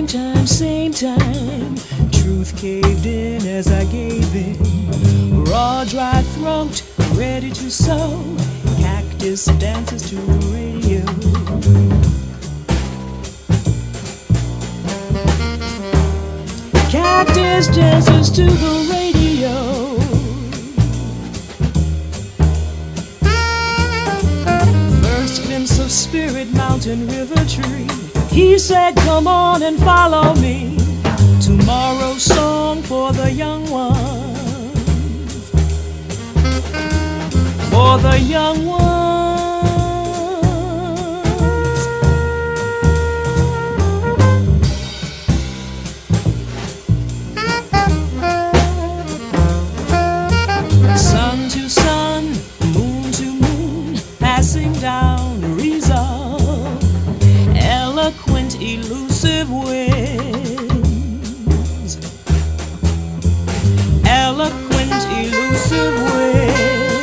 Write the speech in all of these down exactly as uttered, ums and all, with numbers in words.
time, same time. Truth caved in as I gave in. Raw, dry throat, ready to sow. Cactus dances to the radio. Cactus dances to the radio. First glimpse of Spirit Mountain River Tree. He said, come on and follow me. Tomorrow's song for the young ones. For the young ones. Sun to sun, moon to moon, passing down resolve. Eloquent, elusive winds. Eloquent, elusive winds.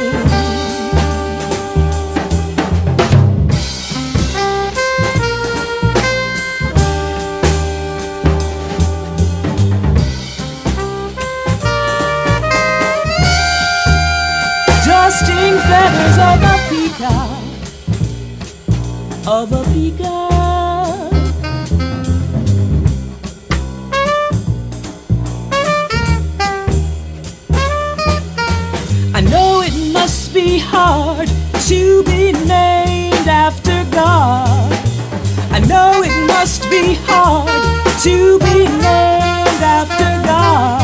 Dusting feathers of a peacock, of a peacock. I know it must be hard to be named after God. I know it must be hard to be named after God.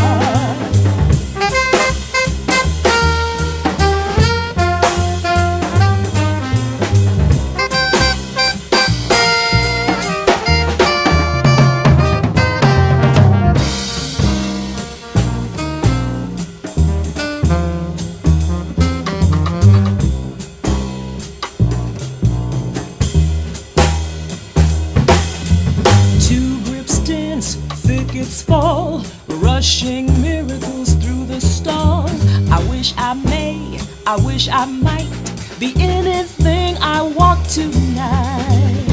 Thickets fall, rushing miracles through the storm. I wish I may, I wish I might be anything I want tonight.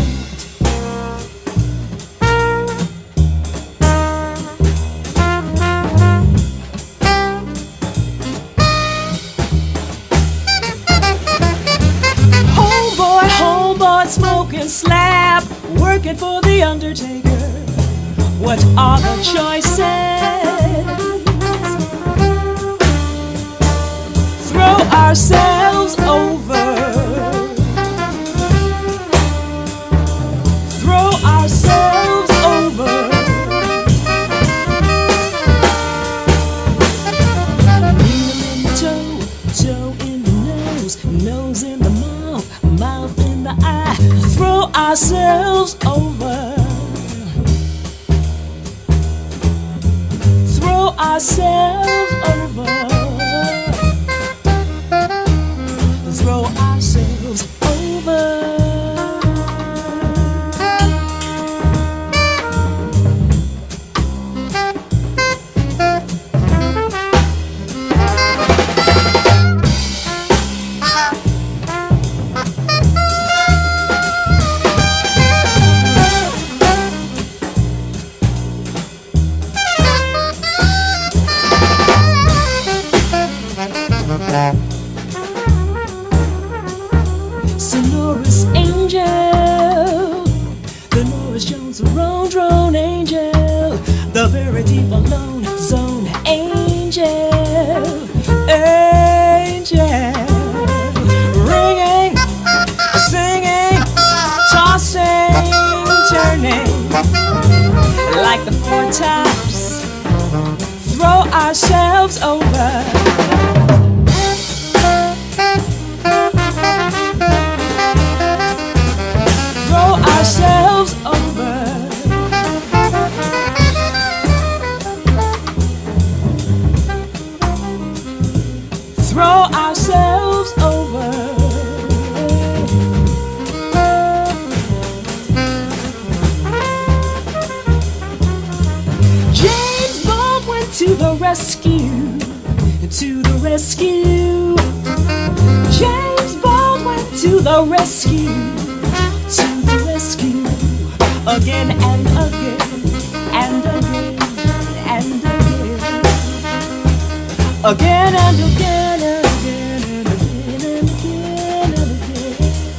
Homeboy, homeboy, smoking slab, working for the undertaker. What are the choices? Throw ourselves over. Throw ourselves over. Needle in the toe, toe in the nose, nose in the mouth, mouth in the eye. Throw ourselves over. Ourselves over. Throw ourselves over. Sonorous angel, the Norris Jones drone, drone angel, the very deep alone zone angel, angel, ringing, singing, tossing, turning, like the four tops. Throw ourselves over. Ourselves over. Throw ourselves over. James Baldwin to the rescue, to the rescue. James Baldwin to the rescue, to the rescue, again and again. again and again and again and again and again and again.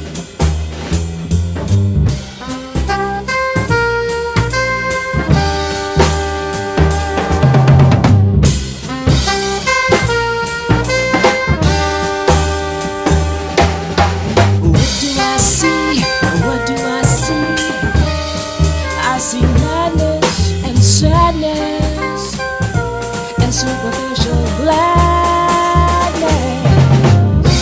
What do I see? What do I see? I see madness and sadness and superficial gladness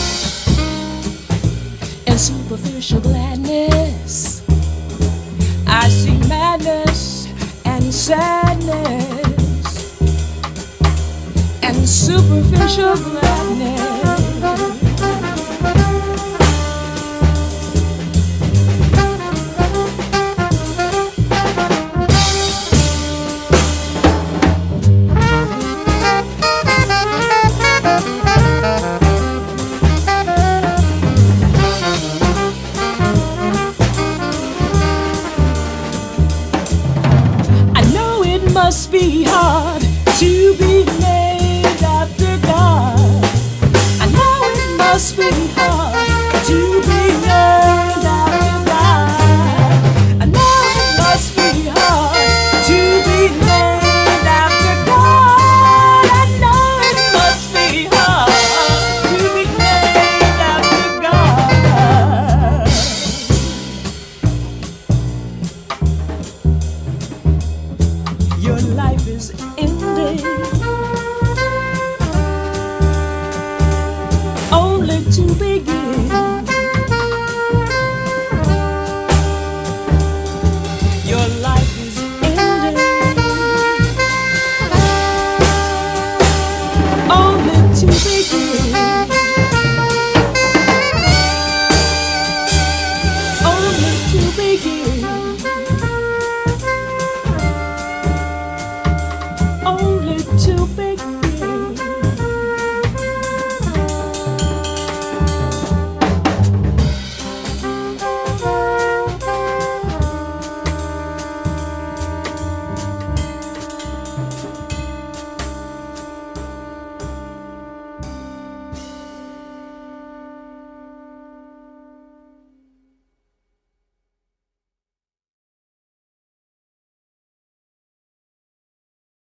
and superficial gladness. I see madness and sadness and superficial gladness. Must be hard to be named after God. I know it must be hard to be named after God. I know it must be hard to be named after God. I know it must be hard to be named after God. Your life is ending, only to begin.